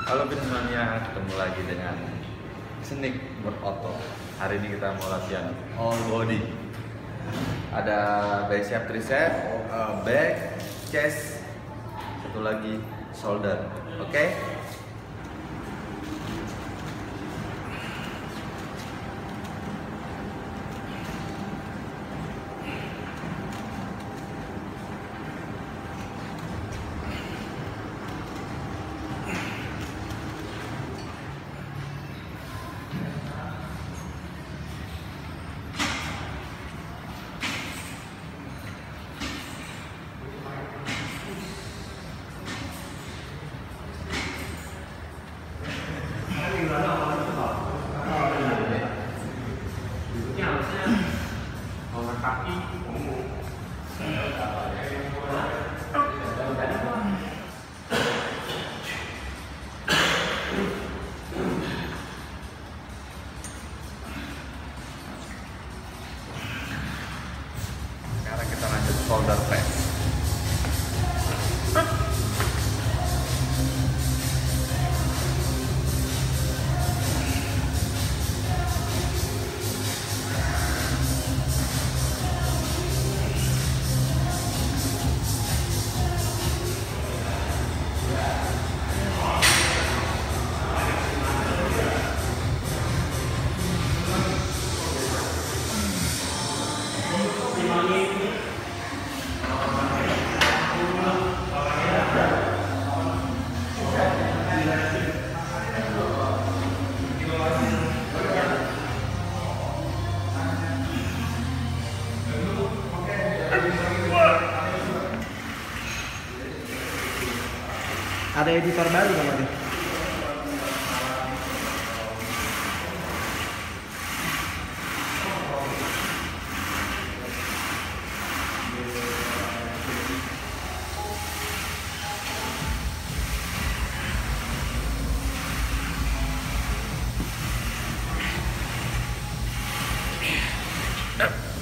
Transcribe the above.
Halo semuanya, ketemu lagi dengan Sneak Berotot. Hari ini kita mau latihan all body. Ada bicep, tricep, back, chest, satu lagi shoulder. Oke? Sekarang kita lanjut shoulder press. Ada editor baru nggak Mas? Up.